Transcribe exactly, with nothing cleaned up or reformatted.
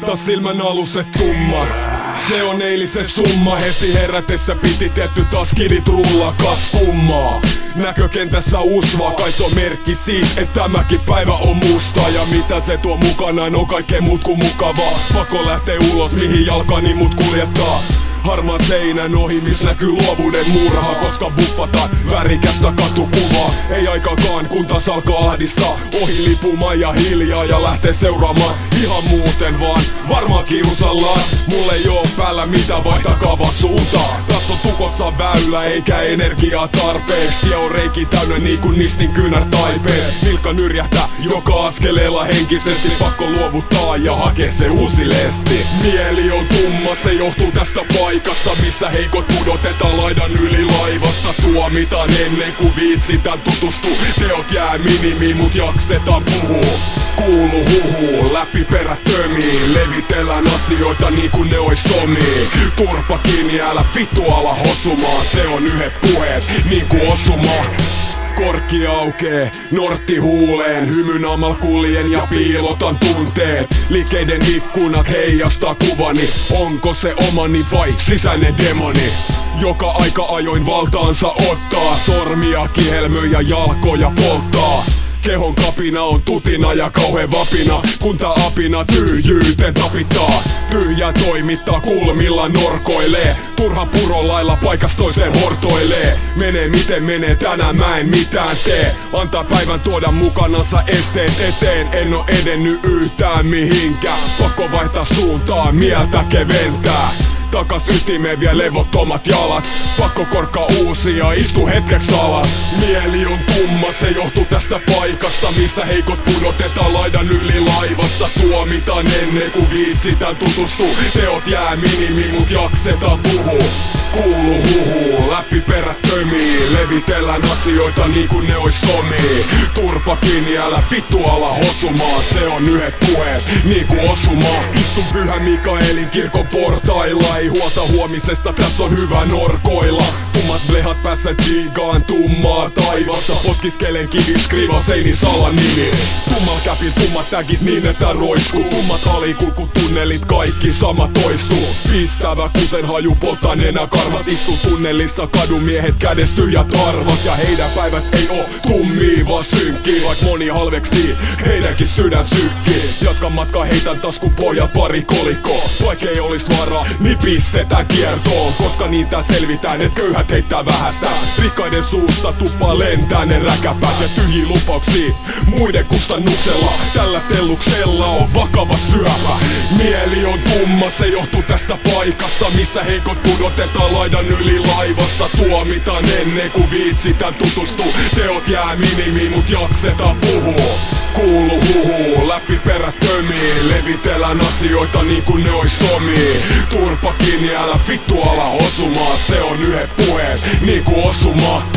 Laita silmän aluset tummat. Se on eilisen summa, heti herätessä piti tietty taas kidit rullaa, kas kummaa. Näkökentässä usvaa, kai se on merkki siitä, että tämäkin päivä on musta. Ja mitä se tuo mukanaan on kaikkea muut kuin mukavaa. Pakko lähtee ulos, mihin jalkani mut kuljettaa. Harmaan seinän ohi, missä näkyy luovuuden murha, koska buffataan värikästä katukuvaa. Ei aikakaan, kun taas alkaa ahdistaa. Ohi lipumaan ja hiljaa ja lähtee seuraamaan ihan muuten vaan. Varmaan kiusallaan, mulle ei oo päällä mitä vaihtakaa vaan suuntaa. Tässä on tukossa väylä eikä energiaa tarpeeksi. Tie on reiki täynnä niinku nistin kynär taipeen. Nilkka nyrjähtää joka askeleella henkisesti. Pakko luovuttaa ja hakee se uusi lesti. Mieli on tumma, se johtuu tästä paikasta, missä heikot pudotetaan laidan yli laivasta. Tuomitaan ennen kuin viitsitään tutustua. Teot jää minimiin, mut jaksetaan puhua. Kuulu huhu, läpi perät tömii. Levitellään asioita niin kuin ne ois omii. Turpa kiinni, älä vittu ala hosumaan. Se on yhdet puheet, niin kuin osuma. Korkki aukee, nortti huuleen. Hymynaamal kuljen ja piilotan tunteet. Liikkeiden ikkunat heijastaa kuvani. Onko se omani vai sisäinen demoni? Joka aika ajoin valtaansa ottaa. Sormia, kihelmöjä, jalkoja polttaa. Kehon kapina on tutina ja kauhean vapina, kun tää apina tyhjyyteen tapittaa. Tyhjä toimittaa, kulmilla norkoilee. Turha purolailla paikas toiseen hortoilee. Menee miten menee, tänään mä en mitään tee. Antaa päivän tuoda mukanansa esteet eteen. En oo edennyt yhtään mihinkään. Pakko vaihtaa suuntaa, mieltä keventää. Takas ytimeen vie levottomat jalat. Pakko korkkaa uusia, istu hetkeksi alas. Mieli on tumma, se johtuu tästä paikasta, missä heikot pudotetaan laidan yli laivasta. Tuomitaan ennen kuin viitsitään tutustua. Teot jää minimiin, mut jaksetaan puhua. Kuulu huhu, läpi perät tömii. Levitellään asioita niin kuin ne ois omii. Turpa kiinni, älä vittu ala hosumaan. Se on yhdet puheet, niin kuin osuma. Istun Pyhän Mikaelin kirkon portailla. Ei huolta huomisesta, tässä on hyvä norkoilla. Tummat blehat päässä jigaan tummaa taivasta. Potkiskelen kivi, skriva seini salan nimi. Tummal käpil tummat tagit niin että roiskuu. Tummat alikulkutunnelit, kaikki sama toistuu. Pistävä kusen haju, polttaa nenä karvat. Istu tunnelissa kadumiehet, kädestyjät arvat. Ja heidän päivät ei oo tummii vaan synkkii. Vaik moni halveksii, heidänkin sydän sykkii. Jatka matkaa, heitän taskun pojat pari kolikkoa. Vaik ei olis varaa, niin pistetään kiertoon. Koska niitä selvitään, et köyhät heittää vähästä. Rikkaiden suusta tuppaa lentää ne räkäpät. Ja tyhjiä lupauksia muiden kustannuksella. Tällä telluksella on vakava syöpä. Mieli on tumma, se johtuu tästä paikasta, missä heikot pudotetaan laidan yli laivasta. Tuomitaan ennen kuin viitsitään tutustua. Teot jää minimiin, mut jaksetaan puhua. Kuulu huhu, läpi perät tömii. Levitellään asioita niin kuin ne ois omii. Turpa kiinni, älä vittu ala hosumaan. Se on yhdet puheet, niin kuin osuma.